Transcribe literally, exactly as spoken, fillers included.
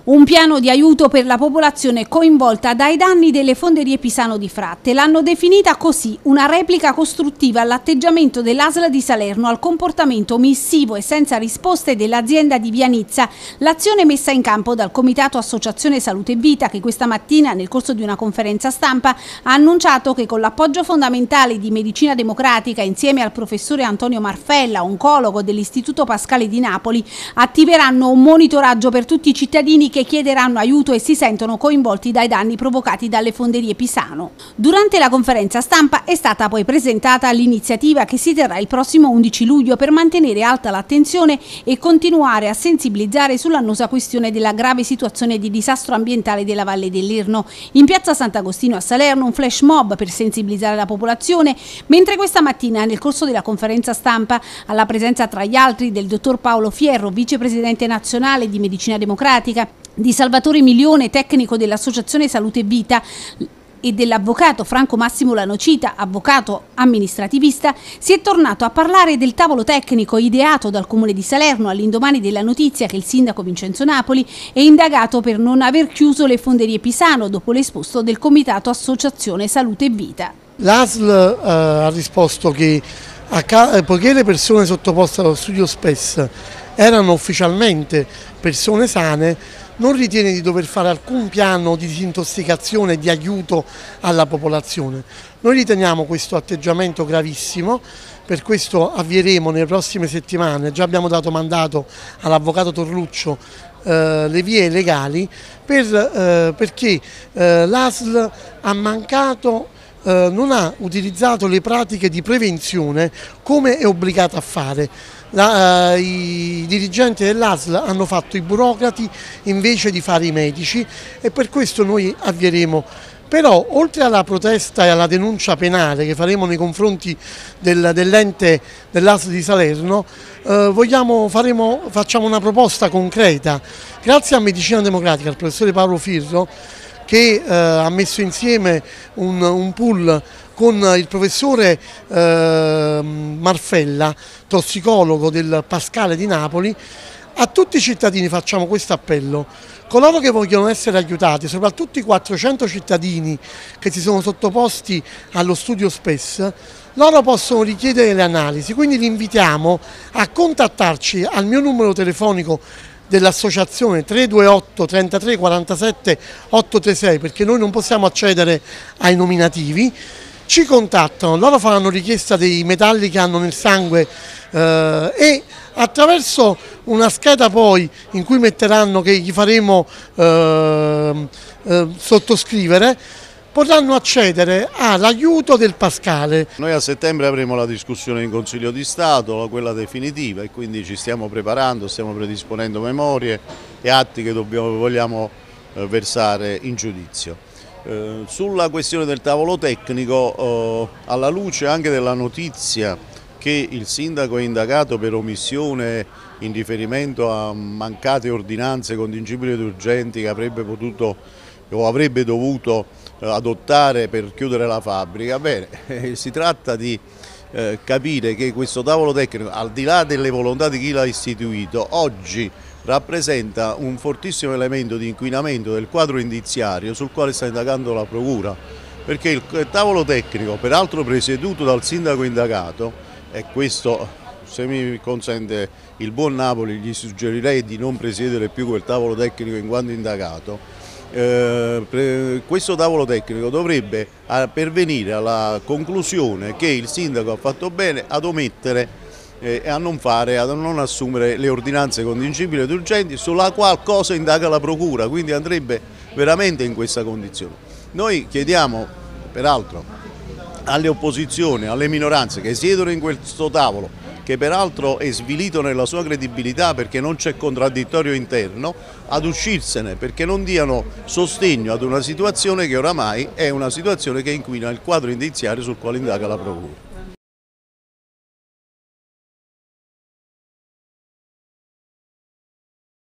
Un piano di aiuto per la popolazione coinvolta dai danni delle fonderie Pisano di Fratte. L'hanno definita così, una replica costruttiva all'atteggiamento dell'A S L di Salerno al comportamento omissivo e senza risposte dell'azienda di Vianizza. L'azione messa in campo dal Comitato Associazione Salute e Vita, che questa mattina nel corso di una conferenza stampa ha annunciato che con l'appoggio fondamentale di Medicina Democratica insieme al professore Antonio Marfella, oncologo dell'Istituto Pascale di Napoli, attiveranno un monitoraggio per tutti i cittadini che chiederanno aiuto e si sentono coinvolti dai danni provocati dalle fonderie Pisano. Durante la conferenza stampa è stata poi presentata l'iniziativa che si terrà il prossimo undici luglio per mantenere alta l'attenzione e continuare a sensibilizzare sull'annosa questione della grave situazione di disastro ambientale della Valle dell'Irno. In piazza Sant'Agostino a Salerno un flash mob per sensibilizzare la popolazione, mentre questa mattina nel corso della conferenza stampa, alla presenza tra gli altri del dottor Paolo Fierro, vicepresidente nazionale di Medicina Democratica, di Salvatore Milione, tecnico dell'Associazione Salute e Vita, e dell'avvocato Franco Massimo Lanocita, avvocato amministrativista, si è tornato a parlare del tavolo tecnico ideato dal Comune di Salerno all'indomani della notizia che il sindaco Vincenzo Napoli è indagato per non aver chiuso le fonderie Pisano dopo l'esposto del Comitato Associazione Salute e Vita. L'A S L eh, ha risposto che a, poiché le persone sottoposte allo studio S P E S erano ufficialmente persone sane, non ritiene di dover fare alcun piano di disintossicazione e di aiuto alla popolazione. Noi riteniamo questo atteggiamento gravissimo, per questo avvieremo nelle prossime settimane, già abbiamo dato mandato all'avvocato Torluccio eh, le vie legali per, eh, perché eh, l'A S L ha mancato Eh, non ha utilizzato le pratiche di prevenzione come è obbligata a fare. La, eh, I dirigenti dell'A S L hanno fatto i burocrati invece di fare i medici e per questo noi avvieremo. Però oltre alla protesta e alla denuncia penale che faremo nei confronti del, dell'ente dell'A S L di Salerno, eh, vogliamo, faremo, facciamo una proposta concreta. Grazie a Medicina Democratica, al professore Paolo Fierro, che eh, ha messo insieme un, un pool con il professore eh, Marfella, tossicologo del Pascale di Napoli. A tutti i cittadini facciamo questo appello: coloro che vogliono essere aiutati, soprattutto i quattrocento cittadini che si sono sottoposti allo studio S P E S, loro possono richiedere le analisi, quindi li invitiamo a contattarci al mio numero telefonico dell'associazione tre due otto trentatré quarantasette ottocentotrentasei, perché noi non possiamo accedere ai nominativi. Ci contattano, loro faranno richiesta dei metalli che hanno nel sangue eh, e attraverso una scheda poi in cui metteranno che gli faremo eh, eh, sottoscrivere, potranno accedere all'aiuto del Pascale. Noi a settembre avremo la discussione in Consiglio di Stato, quella definitiva, e quindi ci stiamo preparando, stiamo predisponendo memorie e atti che dobbiamo, vogliamo eh, versare in giudizio. Eh, sulla questione del tavolo tecnico, eh, alla luce anche della notizia che il sindaco è indagato per omissione in riferimento a mancate ordinanze contingibili ed urgenti che avrebbe potuto o avrebbe dovuto adottare per chiudere la fabbrica, bene, eh, si tratta di eh, capire che questo tavolo tecnico, al di là delle volontà di chi l'ha istituito, oggi rappresenta un fortissimo elemento di inquinamento del quadro indiziario sul quale sta indagando la Procura, perché il, il tavolo tecnico, peraltro presieduto dal sindaco indagato, e questo, se mi consente il buon Napoli, gli suggerirei di non presiedere più quel tavolo tecnico in quanto indagato. Eh, questo tavolo tecnico dovrebbe pervenire alla conclusione che il sindaco ha fatto bene ad omettere eh, e a non, fare, a non assumere le ordinanze contingibili ed urgenti, sulla qual cosa indaga la Procura, quindi andrebbe veramente in questa condizione. Noi chiediamo peraltro alle opposizioni, alle minoranze che siedono in questo tavolo, che peraltro è svilito nella sua credibilità perché non c'è contraddittorio interno, ad uscirsene, perché non diano sostegno ad una situazione che oramai è una situazione che inquina il quadro indiziario sul quale indaga la Procura.